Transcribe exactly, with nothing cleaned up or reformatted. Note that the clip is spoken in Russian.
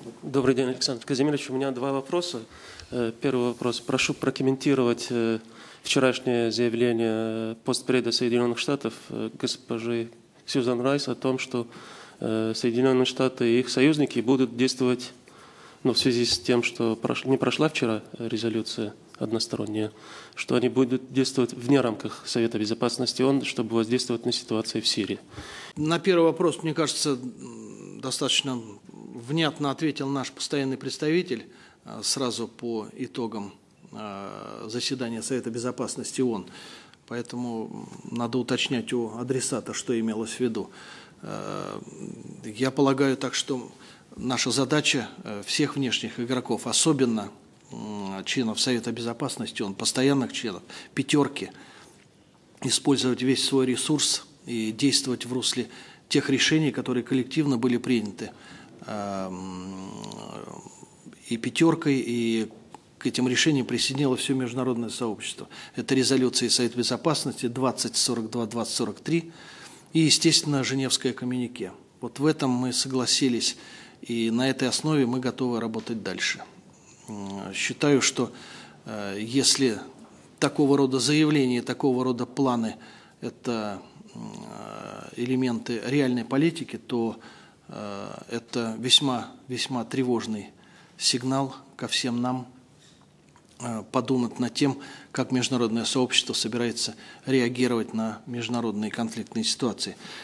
Добрый день, Александр Казимирович. У меня два вопроса. Первый вопрос. Прошу прокомментировать вчерашнее заявление постпреда Соединенных Штатов госпожи Сьюзан Райс о том, что Соединенные Штаты и их союзники будут действовать, ну, в связи с тем, что не прошла вчера резолюция односторонняя, что они будут действовать вне рамках Совета Безопасности ООН, чтобы воздействовать на ситуацию в Сирии. На первый вопрос, мне кажется, достаточно внятно ответил наш постоянный представитель сразу по итогам заседания Совета Безопасности ООН. Поэтому надо уточнять у адресата, что имелось в виду. Я полагаю так, что наша задача всех внешних игроков, особенно членов Совета Безопасности ООН, постоянных членов, пятерки, использовать весь свой ресурс и действовать в русле тех решений, которые коллективно были приняты и пятеркой, и к этим решениям присоединило все международное сообщество. Это резолюции Совета Безопасности двадцать сорок два, двадцать сорок три и, естественно, Женевское коммюнике. Вот в этом мы согласились, и на этой основе мы готовы работать дальше. Считаю, что если такого рода заявления, такого рода планы – это элементы реальной политики, то это весьма, весьма тревожный сигнал ко всем нам подумать над тем, как международное сообщество собирается реагировать на международные конфликтные ситуации.